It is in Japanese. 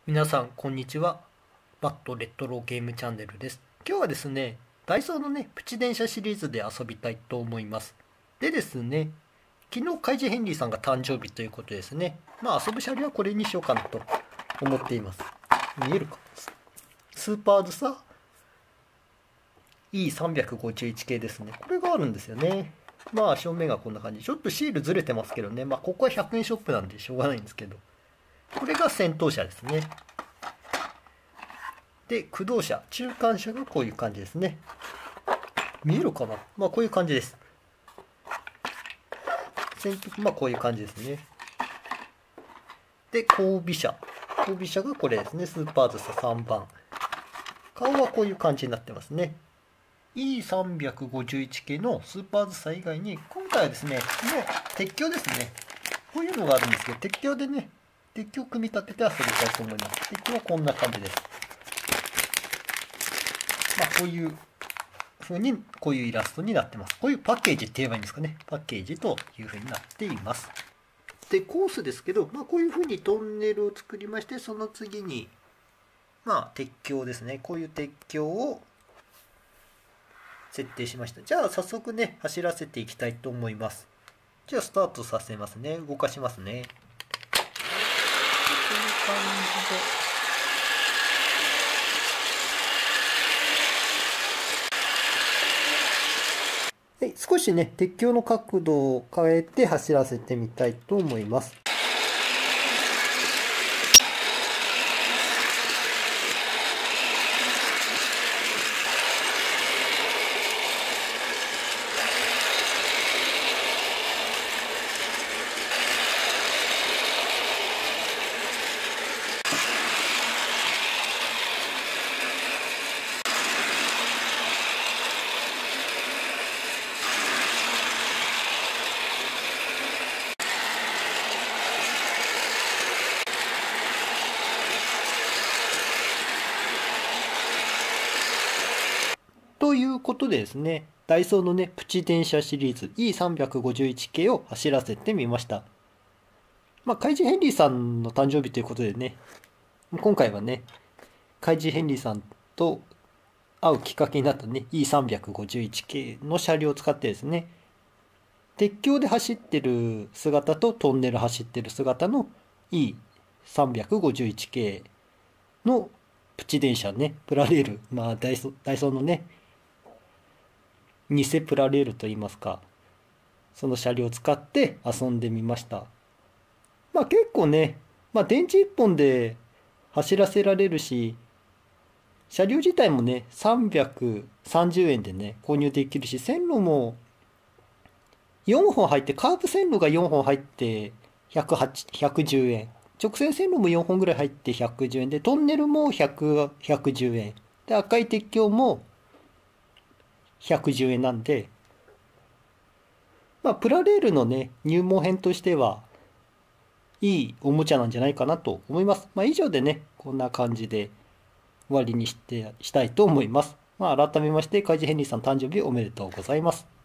皆さんこんにちは。バットレトロゲームチャンネルです。今日はですね、ダイソーのねプチ電車シリーズで遊びたいと思います。でですね、昨日カイジヘンリーさんが誕生日ということですね。遊ぶ車両はこれにしようかなと思っています。見えるか、スーパーズさ E351 系ですね。これがあるんですよね。正面がこんな感じ。ちょっとシールずれてますけどね。ここは100円ショップなんでしょうがないんですけど、これが先頭車ですね。で、駆動車、中間車がこういう感じですね。見えるかな。こういう感じです。先頭、こういう感じですね。で、後尾車。後尾車がこれですね。スーパーズサ3番。顔はこういう感じになってますね。E351 系のスーパーズサ以外に、今回はですね、もう鉄橋ですね。こういうのがあるんですけど、鉄橋でね、鉄橋を組み立てて遊びたいと思います。鉄橋はこんな感じです。こういう風に、こういうイラストになってます。こういうパッケージって言えばいいんですかね。パッケージという風になっています。で、コースですけど、こういう風にトンネルを作りまして、その次に、鉄橋ですね。こういう鉄橋を設定しました。じゃあ、早速ね、走らせていきたいと思います。じゃあ、スタートさせますね。動かしますね。こういう感じで。少しね、鉄橋の角度を変えて走らせてみたいと思います。ということでですね、ダイソーのね、プチ電車シリーズ E351 系を走らせてみました。カイジ・ヘンリーさんの誕生日ということでね、今回はね、カイジ・ヘンリーさんと会うきっかけになったね、E351 系の車両を使ってですね、鉄橋で走ってる姿とトンネル走ってる姿の E351 系のプチ電車ね、プラレール、ダイソーのね、偽プラレールといいますか、その車両を使って遊んでみました。結構ね、電池1本で走らせられるし、車両自体もね、330円でね、購入できるし、線路も4本入って、カーブ線路が4本入って110円。直線線路も4本ぐらい入って110円で、トンネルも110円。で、赤い鉄橋も110円なんで、プラレールのね、入門編としては、いいおもちゃなんじゃないかなと思います。以上でね、こんな感じで終わりにしたいと思います。改めまして、カイジヘンリーさん誕生日おめでとうございます。